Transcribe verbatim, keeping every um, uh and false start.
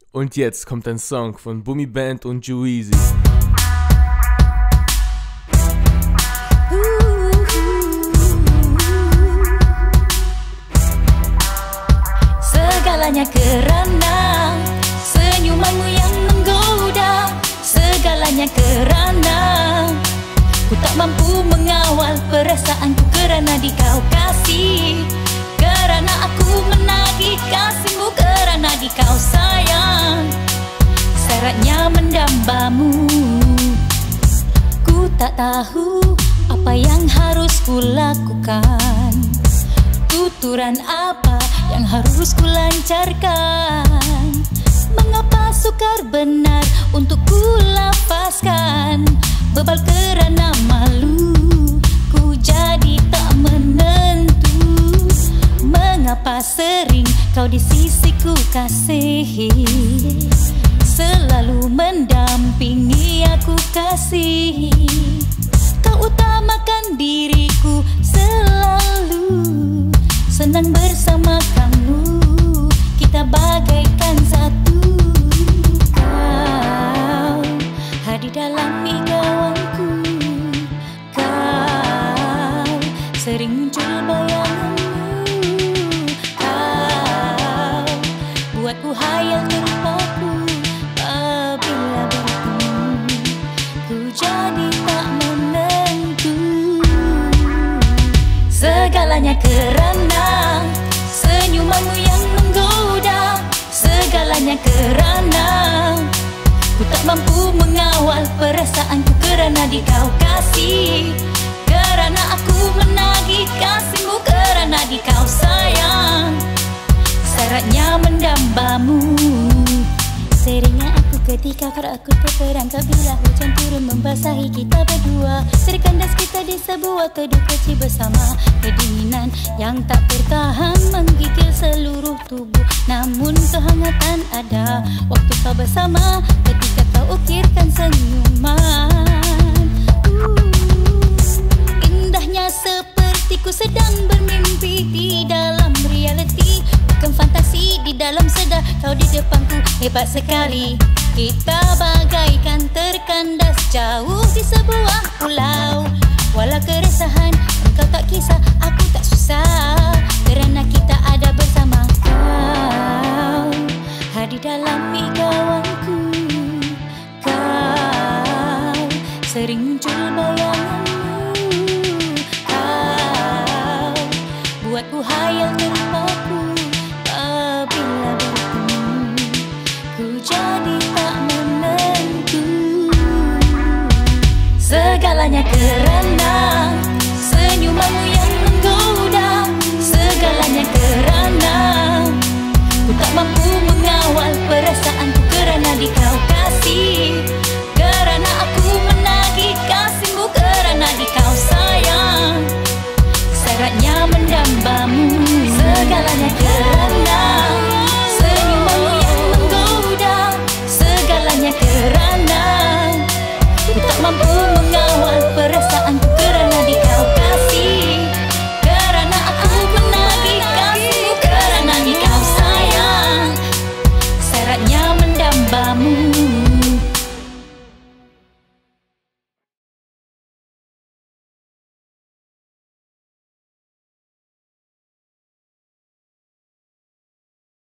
Und jetzt kommt ein Song von Bumi Band und Juicy. Segalanya kerana senyumanmu yang menggoda, segalanya kerana ku tak mampu mengawal perasaanku kerana di kau kasih, kerana aku menagih kasihmu kerana di kau sayang. Seratnya mendambamu, ku tak tahu apa yang harus ku lakukan, tuturan apa yang harus ku lancarkan. Mengapa sukar benar untuk ku lapaskan, bebal kerana malu ku jadi tak menentu. Mengapa sering kau di sisiku kasih, selalu mendampingi aku kasih. Kau utamakan diriku selalu, senang bersama kamu, kita bagaikan satu. Kau hadir dalam igawanku, kau sering muncul bayanganmu, kau buatku hayal terpaku. Apabila bertemu, ku jadi tak menentu. Segalanya kerana senyumanmu yang menggoda, segalanya kerana ku tak mampu mengawal perasaanku kerana di kau kasih, kerana aku menagih kasihmu kerana di kau sayang. Seratnya mendambamu, seringnya aku ketika kau aku terperangkap bila hujan turun membasahi kita berdua. Terkandas kita di sebuah teduh kecil bersama, kedinginan yang tak bertahan menggigil seluruh tubuh. Namun kehangatan ada waktu kau bersama, ketika kau ukirkan senyuman. uh, Indahnya seperti ku sedang bermimpi di dalam realiti, bukan fantasi di dalam sedar. Kau di depanku hebat sekali, kita bagaikan terkandas jauh di sebuah pulau. Walau keresahan engkau tak kisah, aku tak susah, kerana kita ada bersama. Kau hadir dalam igawanku, kau sering muncul bayanganmu, kau buatku hayal terpaku. Apabila bertemu, ku jadi tak menentu. Segalanya kerana